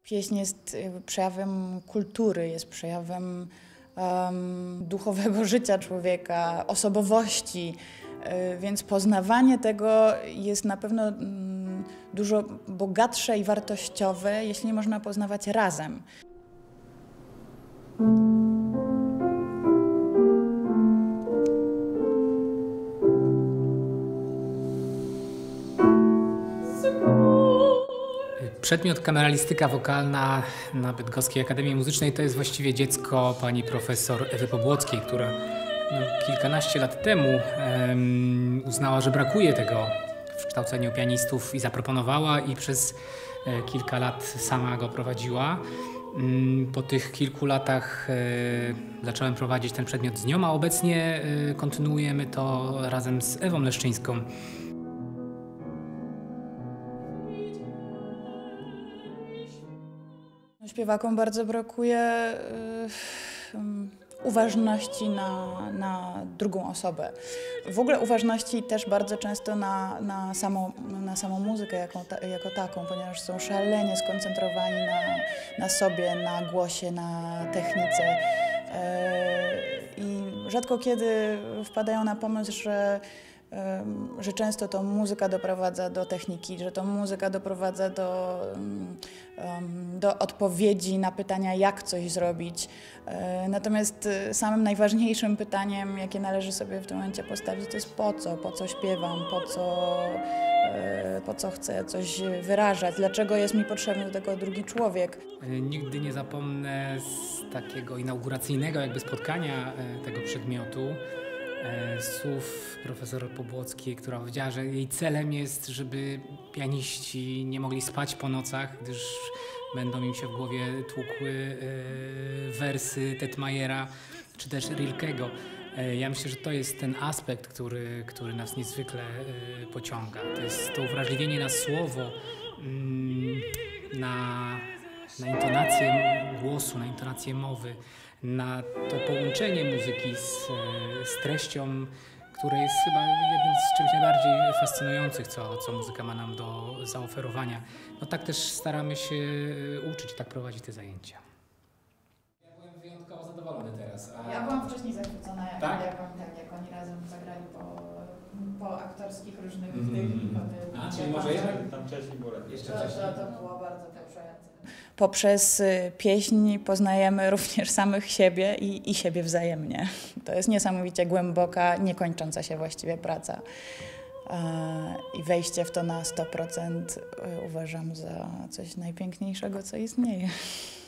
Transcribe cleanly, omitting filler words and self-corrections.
Pieśń jest przejawem kultury, jest przejawem duchowego życia człowieka, osobowości, więc poznawanie tego jest na pewno dużo bogatsze i wartościowe, jeśli można poznawać razem. Przedmiot kameralistyka wokalna na Bydgoskiej Akademii Muzycznej to jest właściwie dziecko pani profesor Ewy Pobłockiej, która kilkanaście lat temu uznała, że brakuje tego w kształceniu pianistów i zaproponowała i przez kilka lat sama go prowadziła. Po tych kilku latach zacząłem prowadzić ten przedmiot z nią, a obecnie kontynuujemy to razem z Ewą Leszczyńską. Śpiewakom bardzo brakuje uważności na drugą osobę. W ogóle uważności też bardzo często na samą muzykę jako taką, ponieważ są szalenie skoncentrowani na sobie, na głosie, na technice. I rzadko kiedy wpadają na pomysł, że często to muzyka doprowadza do techniki, że to muzyka doprowadza do odpowiedzi na pytania, jak coś zrobić. Natomiast samym najważniejszym pytaniem, jakie należy sobie w tym momencie postawić, to jest po co śpiewam, po co chcę coś wyrażać, dlaczego jest mi potrzebny do tego drugi człowiek. Nigdy nie zapomnę z takiego inauguracyjnego jakby spotkania tego przedmiotu słów profesor Pobłockiej, która powiedziała, że jej celem jest, żeby pianiści nie mogli spać po nocach, gdyż będą im się w głowie tłukły wersy Tetmajera czy też Rilkego. Ja myślę, że to jest ten aspekt, który nas niezwykle pociąga. To jest to uwrażliwienie na słowo, na intonację głosu, na intonację mowy, na to połączenie muzyki z treścią, które jest chyba jednym z czymś najbardziej fascynujących, co muzyka ma nam do zaoferowania. No tak też staramy się uczyć, tak prowadzić te zajęcia. Ja byłem wyjątkowo zadowolony teraz. Ja byłam wcześniej zachwycona, tak? jak oni razem zagrali po aktorskich różnych tych. Czyli może jeszcze tam wcześniej było lepiej. Jeszcze wcześniej. To było bardzo poruszające. Poprzez pieśń poznajemy również samych siebie i siebie wzajemnie. To jest niesamowicie głęboka, niekończąca się właściwie praca. I wejście w to na 100% uważam za coś najpiękniejszego, co istnieje.